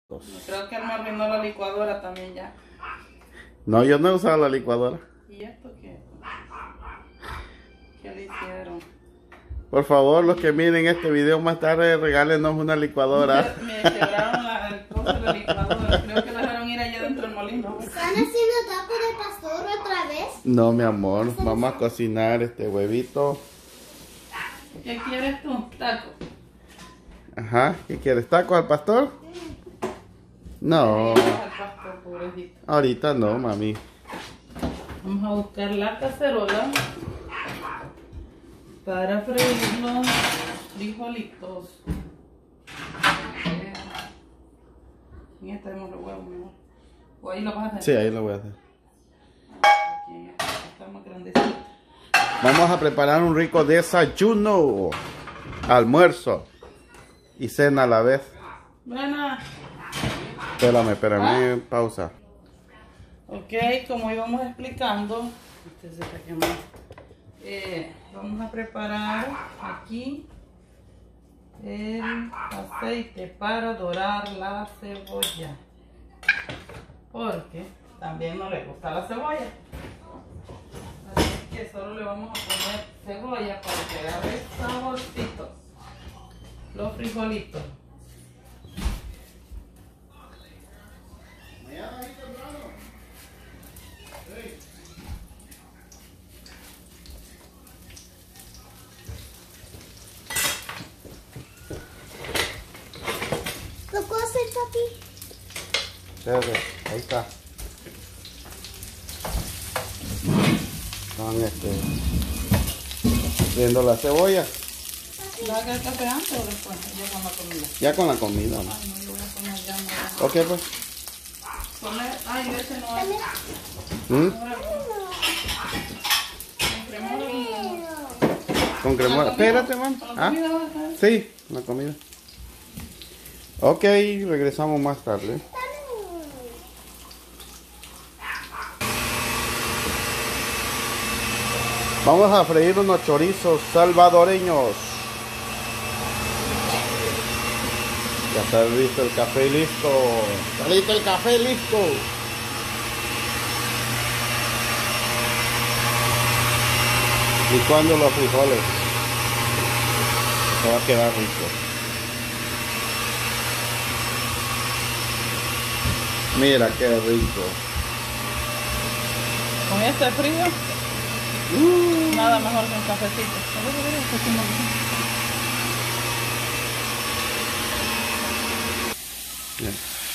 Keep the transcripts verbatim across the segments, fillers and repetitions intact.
Creo que él me arruinó la licuadora también ya. No, yo no he usado la licuadora. ¿Y esto qué? ¿Qué le hicieron? Por favor, los que miren este video más tarde, regálenos una licuadora. Me quebraron la, el coso de la licuadora. Creo que la dejaron ir allá dentro del molino. ¿Están haciendo taco de pastor otra vez? No, mi amor, vamos a cocinar este huevito. ¿Qué quieres tú? Taco. Ajá, ¿qué quieres? ¿Taco al pastor? No, Al pastor, pobrecito. ahorita no, mami. Vamos a buscar la cacerola para freír los frijolitos. En esta tenemos los huevos, mi amor. ¿O ahí lo vas a hacer? Sí, ahí lo voy a hacer. Aquí en esta está más grandecita. Vamos a preparar un rico desayuno, almuerzo y cena a la vez. Buena. Espérame, espérame, pausa. Ok, como íbamos explicando, este se está quemando. Eh, vamos a preparar aquí el aceite para dorar la cebolla, porque también no le gusta la cebolla, así que solo le vamos a poner cebolla para que agarre saborcito los frijolitos. ¿Lo puedo hacer, papi? Espérate, ahí está. Están este, viendo la cebolla. ¿Va a hacer el café antes o después? Ya con la comida. Ya con la comida, ¿no? Ay, no, yo voy a poner ya. No. Ok, pues. Poner, ay, ese no es. ¿Mm? Con cremora. Espérate, man. ¿Ah? Sí, la comida. Ok, regresamos más tarde. Vamos a freír unos chorizos salvadoreños. Ya está listo el café, listo. Está listo el café, listo. Licuando los frijoles. Se va a quedar rico. Mira qué rico. Con este frío, uh, nada mejor que un cafecito. Bien.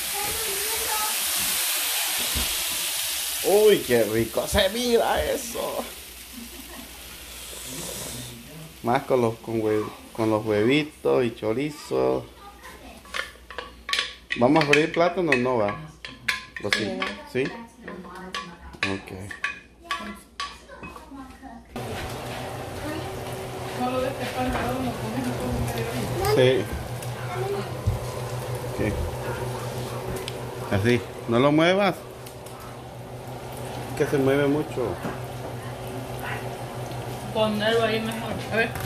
Uy, qué rico se mira eso. Más con los, con, hue, con los huevitos y chorizo. ¿Vamos a freír plátano? No va. ¿O sí? ¿Sí? Ok. Solo de este pan cada uno comes un poco medio. Sí. Okay. Así. No lo muevas. Que se mueve mucho. Ponerlo ahí mejor. A ver.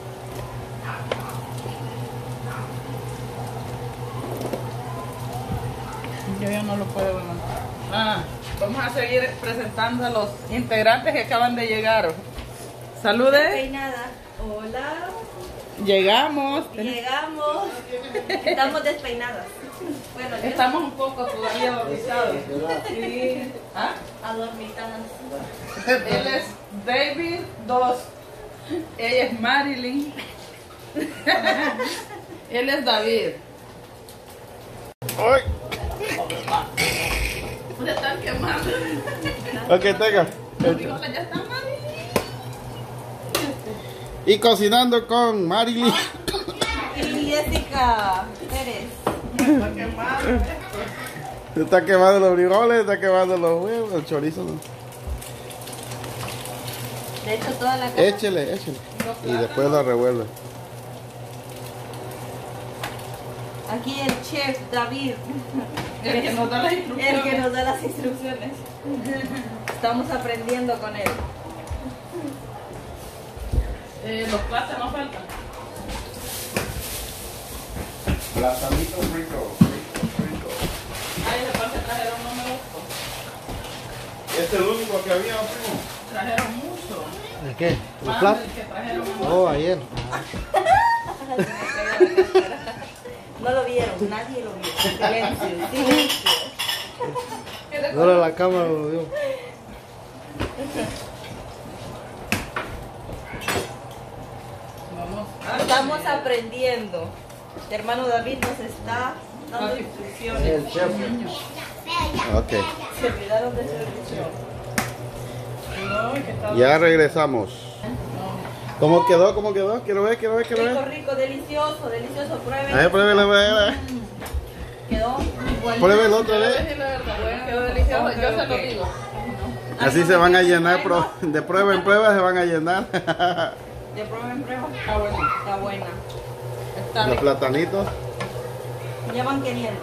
Yo ya no lo puedo levantar. Ah, vamos a seguir presentando a los integrantes que acaban de llegar. Salude. Despeinada. Hola. Llegamos. Llegamos. Estamos despeinadas. Bueno, yo Estamos un poco todavía bautizados. sí. ¿Ah? Adormitadas. Él es David dos. Ella es Marilyn. Él es David. ¡Ay! Se están quemando. Ok, tenga. Los frijoles ya están, Marilyn. Y cocinando con Marilyn. Y Jessica Pérez. Está quemado. Se está quemando los frijoles, se está quemando los huevos, el chorizo. ¿No? De hecho, toda la casa. Échele, échele. Y después lo revuelve. Aquí el chef David. El que nos da las instrucciones. El que nos da las instrucciones. Estamos aprendiendo con él. Eh, los plátanos faltan. Platanitos ricos, ricos, ricos. Este es el único que había, primo. Trajeron mucho. ¿El qué? ¿Los Más platos? del que trajeron mucho. Oh, ayer. No lo vieron, nadie lo vio. Silencio, silencio. Ahora la cámara lo vio. Vamos. Estamos aprendiendo. El hermano David nos está dando instrucciones. El chef. Ok. Se olvidaron de su instrucción. No, que está Ya regresamos. ¿Cómo quedó? ¿Cómo quedó? Quiero ver, quiero ver, quiero Rico, ver. rico, delicioso, delicioso. Prueben. A ver, pruébelo, pruébelo. Quedó igual. Pruébelo otra Voy a vez. decir la verdad, bueno, quedó delicioso, yo se lo digo. Así se van a llenar, pro- de prueba en prueba se van a llenar. De prueba en prueba. Está bueno. Está buena. Está Los rico. platanitos. Ya van queriendo.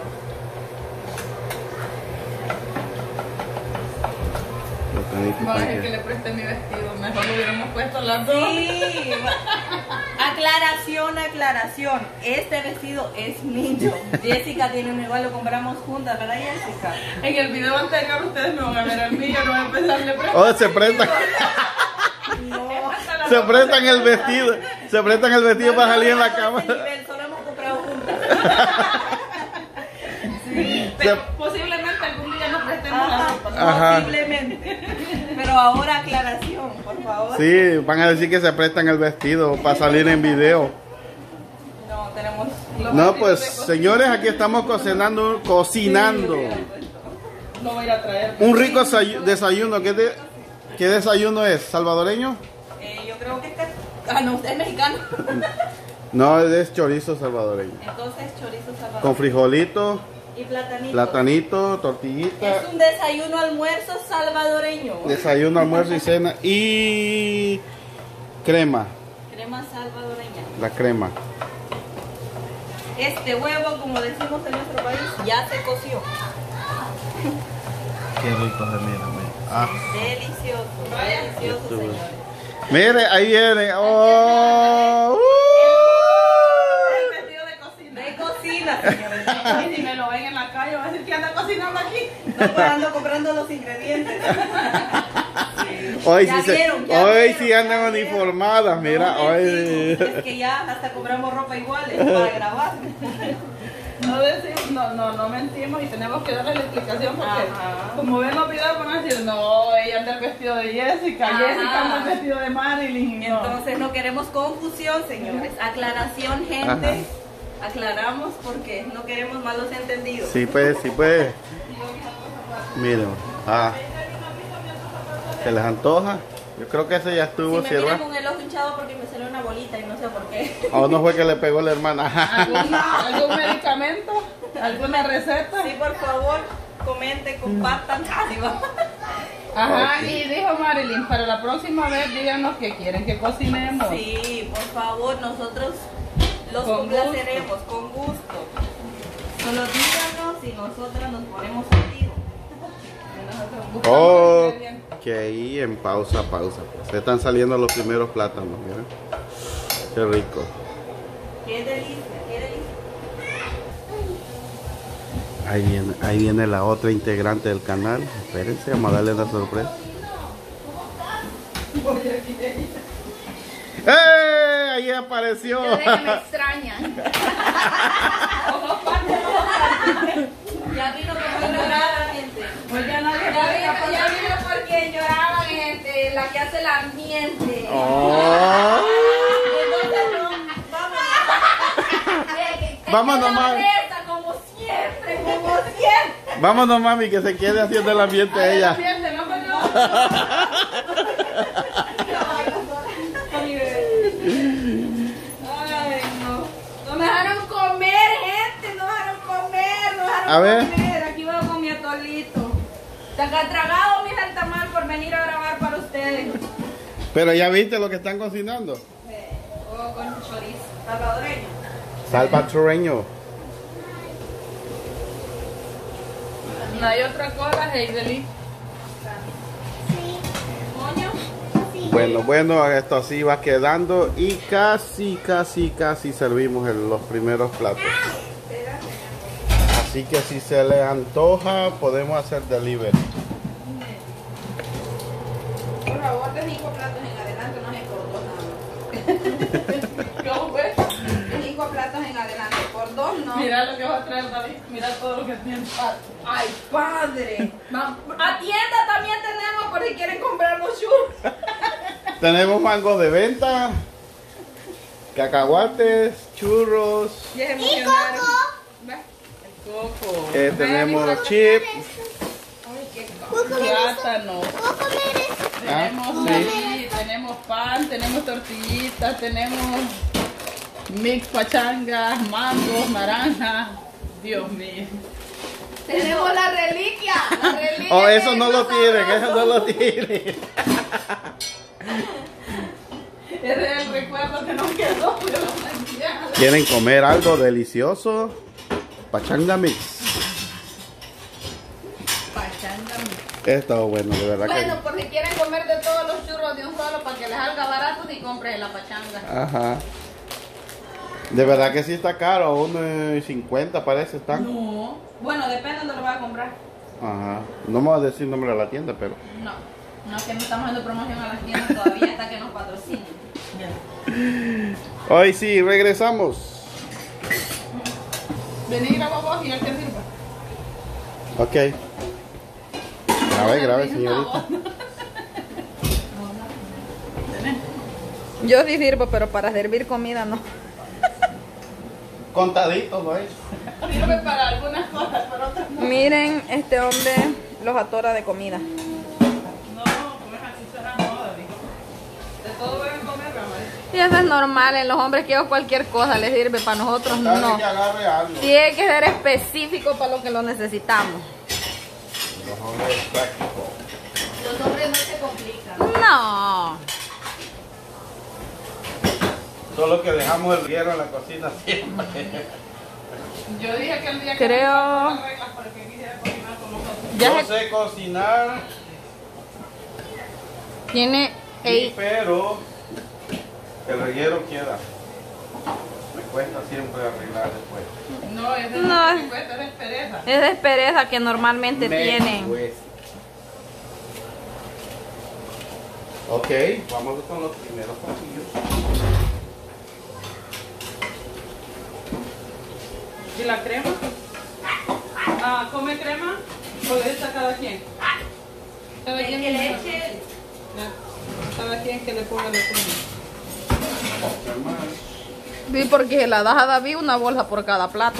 Platanitos No, es para que que- le presté mi vestido, mejor lo hubiéramos puesto las dos. Sí. Aclaración, aclaración. Este vestido es mío. Jessica tiene uno igual, lo compramos juntas, ¿verdad, Jessica? En el video anterior ustedes me van a ver el mío, no voy a empezar de prestar. Oh, se prestan, No. se prestan el vestido. Se prestan el vestido para salir en la No, cama. ese nivel, solo hemos comprado juntas. Pero posiblemente algún día nos prestemos la Ajá, ropa. Ajá. posiblemente. Pero ahora aclaración, por favor. Sí, van a decir que se prestan el vestido para salir en video. No, tenemos. Los No, vestidos pues de cocina. señores, aquí estamos cocinando, cocinando. No voy a ir a traer. Un rico sayu- desayuno. ¿Qué, de- ¿Qué desayuno es? ¿Salvadoreño? Eh, yo creo que es. ca- Ah, no, usted es mexicano. No, es chorizo salvadoreño. Entonces, chorizo salvador. Con frijolito, Y platanito. platanito, tortillita, Es un desayuno almuerzo salvadoreño. desayuno, almuerzo y cena y crema, Crema salvadoreña. la crema. Este huevo, como decimos en nuestro país, ya se coció. Qué rico se mira, mira. Ah. Delicioso, delicioso, Estuvo. señores. Mire, ahí viene. Oh, El vestido de cocina. De cocina, señores. Y si me lo ven en la calle, van a decir que anda cocinando aquí. No, pues ando comprando los ingredientes. hoy Ya sí, se- vieron, ya hoy vieron, sí ya andan vieron. uniformadas, mira, No, hoy. mentimos, es que ya hasta compramos ropa iguales para grabar. No decimos, no, no, no mentimos y tenemos que darle la explicación porque Ajá. como ven los videos van a decir, no, ella anda el vestido de Jessica, Ajá. Jessica anda el vestido de Marilyn. No. Entonces no queremos confusión, señores. Aclaración, gente. Ajá. Aclaramos porque no queremos malos entendidos. Sí, pues, sí, pues. Miren, ah, se les antoja. Yo creo que ese ya Si estuvo, me ¿cierto? miran con el ojo hinchado porque me salió una bolita y no sé por qué. O no fue que le pegó la hermana. ¿Alguna- ¿Algún medicamento? ¿Alguna receta? Sí, por favor, comenten, compartan. Así va. Ajá, Ok. y dijo Marilyn, para la próxima vez díganos que quieren que cocinemos. Sí, por favor, nosotros los Con complaceremos con gusto. Solo díganos y nosotras nos ponemos contigo. Oh, que ahí en pausa, pausa. Se están saliendo los primeros plátanos, miren. Qué rico. Qué delicia, qué delicia. Ahí viene, ahí viene la otra integrante del canal. Espérense, vamos a darle la sorpresa. ¡Eh! Ahí apareció. me extrañan. Ya vino como llorada, gente. Pues ya nadie Ya puede vino, escapar. ya vino porque lloraban, gente. La que hace el ambiente. Oh. Entonces, no, vamos. Vámonos, mami. Esta, como siempre, como siempre. Vámonos, mami, que se quede haciendo el ambiente ella. Ambiente, no me lo- Ay, no. No me dejaron comer, gente. No me dejaron comer. No me dejaron A ver. comer. Aquí voy con mi atolito. Te han tragado, mi el tamal, por venir a grabar para ustedes. Pero ya viste lo que están cocinando. Huevo con chorizo. Salvadoreño. Salvadoreño. No hay otra cosa, Heideli. Sí. Moño. Sí. Bueno, bueno, esto así va quedando y casi, casi, casi servimos el- los primeros platos. Así que si se le antoja, podemos hacer delivery. Mira lo que va a traer David. Mira todo lo que tiene. Ay, padre. Ma- A tienda también tenemos por si quieren comprar los churros. Tenemos mango de venta, cacahuates, churros, Y coco. Coco. eh, tenemos chips. Plátano. Ah, Tenemos, sí. sí, tenemos pan, tenemos tortillitas, tenemos mix pachangas, mangos, naranjas. Dios mío. Tenemos la reliquia. La reliquia. Oh, eso que no es lo más tienen, sabroso. eso no lo tienen. Ese es el recuerdo que nos quedó de la mañana. ¿Quieren comer algo delicioso? Pachanga mix. Pachanga. Esto bueno, de verdad Bueno, que. por si quieren comer de todos los churros de un solo para que les salga barato, si compren la pachanga. Ajá. De verdad que sí está caro, uno y cincuenta parece están. No. Bueno, depende de dónde lo vas a comprar. Ajá. No me voy a decir el nombre de la tienda, pero. No. No es que no estamos haciendo promoción a las tiendas todavía hasta que nos patrocinen. Hoy sí, regresamos. Vení, graba vos y el que sirva. Ok. Grabe, grabe, señorita. Yo sí sirvo, pero para servir comida no. Contadito, ¿no es? Sirve para algunas cosas, para otras no. Miren, este hombre los atora de comida. No, comer así será no, David. De todo deben comer, mamá. Y eso es normal, en los hombres que ellos cualquier cosa les sirve, para nosotros Dale no. que agarre algo. Tiene que ser específico para lo que lo necesitamos. Los hombres prácticos. Los hombres no se complican. No. Solo que dejamos el hierro en la cocina siempre. Yo dije que el día que Creo- no las reglas para que quisiera cocinar con nosotros. Ya Yo se- sé cocinar, Tiene sí, ey, pero el reguero queda. Me cuesta siempre arreglar después. No, es de No. no. cuesta, es de pereza. es de pereza que normalmente Me tienen. cuesta. Ok, vamos con los primeros pasillos. ¿Y la crema? Ah, ¿come crema? ¿O le echa a cada quien? Cada quien que le le eche. Cada quien que le ponga la crema. Sí, porque la das a David una bolsa por cada plato.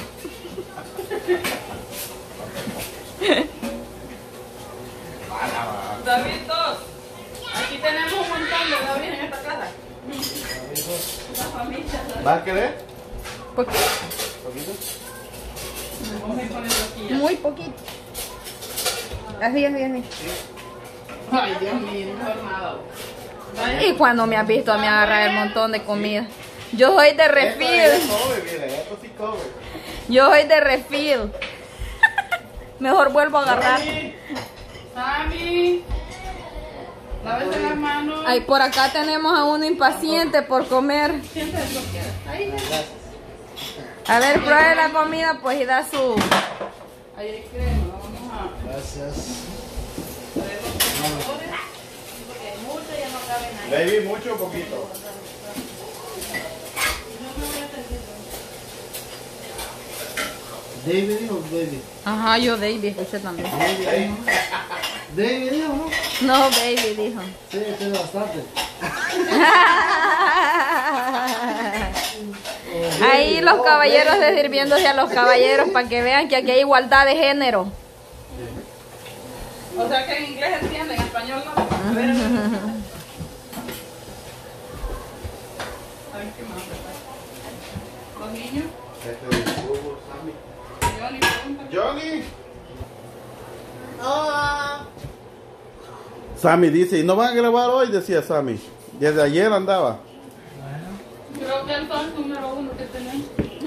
David, dos. Aquí tenemos un montón de David en esta casa. La familia. ¿Vas a querer? Poquito. ¿Poquito? Vamos a ir poniendo aquí ya. Muy poquito. Así, así, así. Ay, Dios mío, mejor nada. Y cuando me has visto a mí agarrar el montón de comida. Yo soy de Esto refil. es cobre, mire, esto sí cobre. Yo soy de refil. Mejor vuelvo a agarrar. Sammy, lávese las manos. Ay, por acá tenemos a uno impaciente por comer. Siéntese lo que quiera. Ahí, A ver, pruebe la comida pues y da su... ahí hay crema. Vamos a Gracias. traer los sabores. Baby, mucho o poquito. David dijo baby. Ajá, yo David, escuché también. Hey, David dijo, ¿no? No, baby, dijo. Sí, tiene bastante. Ahí los caballeros de sirviéndose a los caballeros para que vean que aquí hay igualdad de género. O sea que en inglés entienden, en español no. A ver, a ver. A ver qué más. Los niños. este es el jugo, Sammy. Johnny, pregunta. Johnny. Sammy dice, ¿y no van a grabar hoy? Decía Sammy. Desde ayer andaba. Creo que el son número uno que tenemos.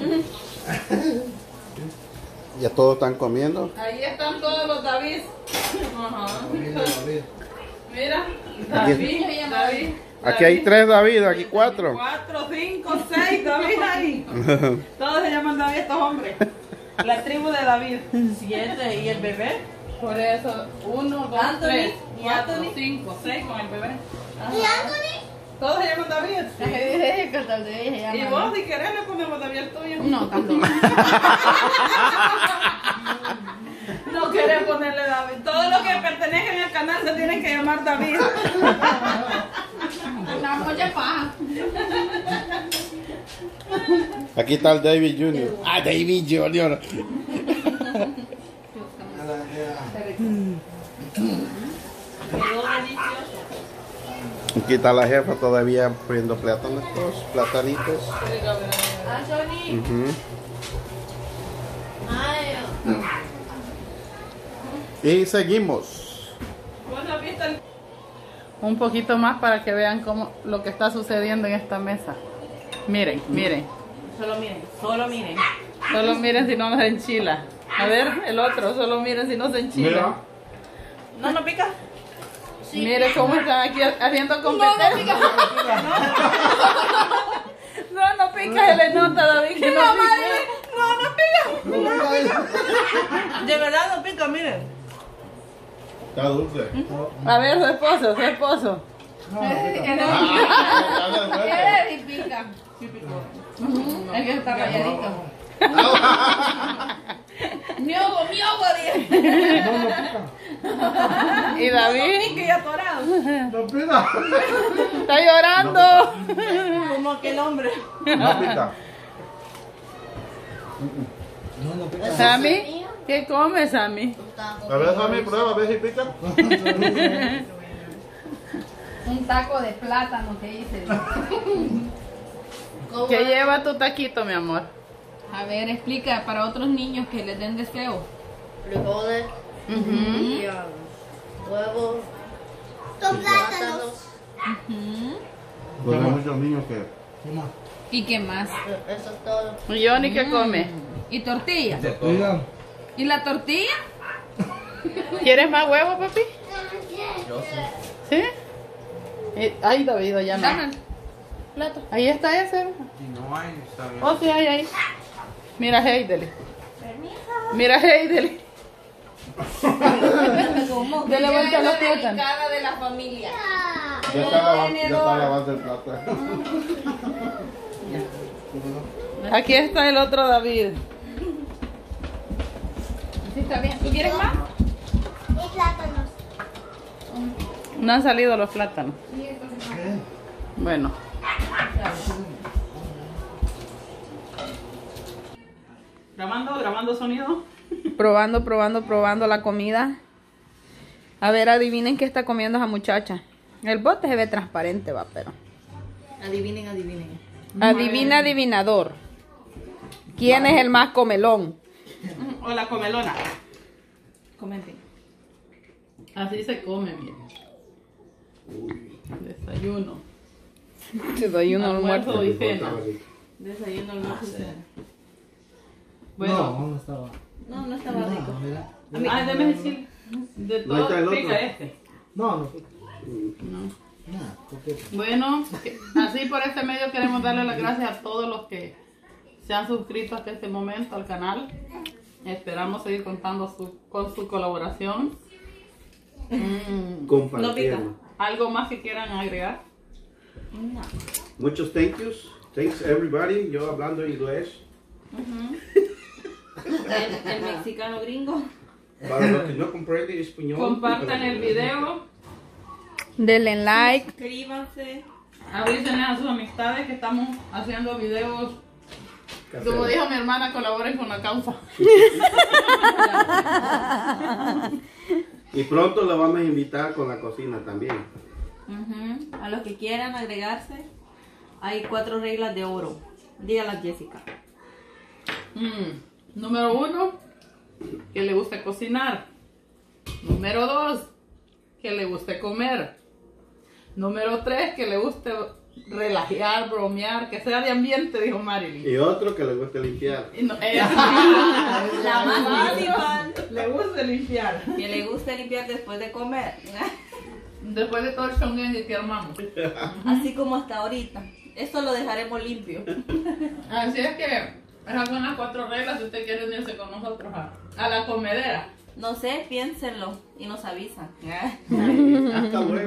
Ya todos están comiendo. Ahí están todos los David. Ajá. David, David. Mira, David, David. Aquí hay tres David, aquí cuatro. Cuatro, cinco, seis David ahí. Todos se llaman David estos hombres. La tribu de David. Siete. ¿Y el bebé? Por eso, uno, dos, Anthony, tres, ¿y cuatro, Anthony? cinco, seis con el bebé. ¿Y Anthony? Todos se llaman David. Sí. Y vos, si querés, le ponemos David el tuyo. No, tanto. No querés ponerle David. Todo lo que pertenece al canal se tiene que llamar David. Una mucha paja. Aquí está el David junior Ah, David junior Quedó delicioso. Aquí está la jefa todavía poniendo plátanos, platanitos. Ah, Sony. Ujú. Ay, Y seguimos. ¿Vos has visto el... Un poquito más para que vean cómo lo que está sucediendo en esta mesa. Miren, miren. solo miren, solo miren. Solo miren si no nos enchila. A ver, el otro, solo miren si no se enchila. ¿No, no pica? Mire cómo están aquí haciendo competencia. No, no pica, se le nota, David, que no pica. No, no pica. De verdad no pica, miren. Está dulce. A ver, su esposo, su esposo. ¿Qué le pica? Es que está calladito. Miogo, miogo, dije. No, no pica. ¿Y David? Que ya atorado. No pica. Está llorando. Como aquel hombre. No pica. No, no pica. Sammy, ¿qué comes, Sammy? A ver, Sammy, prueba, a ver si pica. Un taco de plátano que hice. ¿Qué lleva tu taquito, mi amor? A ver, explica para otros niños que les den deseo. frijoles, Ujú. y, um, huevos, Con y plátanos. Pues hay muchos niños que... ¿Qué más? ¿Y qué más? Eso es todo. ¿Y Johnny qué come? ¿Y tortilla? Oigan, ¿Y la tortilla? ¿Quieres más huevos, papi? ¿Sí? Eh, Ay, David, ya Dame no. el plato. Ahí está ese. No hay, está bien. Oh, sí, ahí, ahí. Mira, Heideli. Mira, Heideli. Dele vuelta a los plátanos. Delicada de la familia. Ya está lavando, ya está lavando el plato. Aquí está el otro David. Sí, está bien. ¿Tú quieres más? Y plátanos. No han salido los plátanos. Bueno. Grabando, grabando sonido. Probando, probando, probando la comida. A ver, adivinen qué está comiendo esa muchacha. El bote se ve transparente, va, pero. Adivinen, adivinen. Adivina, adivinador. ¿Quién es el más comelón? O la comelona. Comenten. Así se come, miren. Desayuno. Te doy un Almuerzo almuerzo. y cena. Desayuno, almuerzo y cena. Bueno. no, no estaba. No, no estaba rico. No, mira. Ah, déjame decir. De Ahí todo está el pica otro. este. No, no pica. No. Nada, porque Bueno, que- así por este medio queremos darle las gracias a todos los que se han suscrito hasta este momento al canal. Esperamos seguir contando su- con su colaboración. Mm, Compartiendo. ¿Algo más que quieran agregar? No. Muchos thank yous. Thanks everybody. Yo hablando inglés. El, el mexicano gringo. Para los que no comprenden español. Compartan el video. Denle like. Suscríbanse. Avísenle a sus amistades que estamos haciendo videos. Como dijo mi hermana, colaboren con la causa. Y pronto lo vamos a invitar con la cocina también. Ujú. A los que quieran agregarse, hay cuatro reglas de oro. Dígalas, Jessica. Mm, Número uno, que le guste cocinar. Número dos, que le guste comer. Número tres, que le guste relajar, bromear, que sea de ambiente, dijo Marilyn. Y otro que le gusta limpiar. Y no- eh, La más principal. le gusta limpiar. Que le guste limpiar después de comer. Después de todo el chonguengue que armamos. Así como hasta ahorita. Esto lo dejaremos limpio. Así es que esas son las cuatro reglas si usted quiere unirse con nosotros a, a la comedera. No sé, piénsenlo y nos avisan. Está bueno.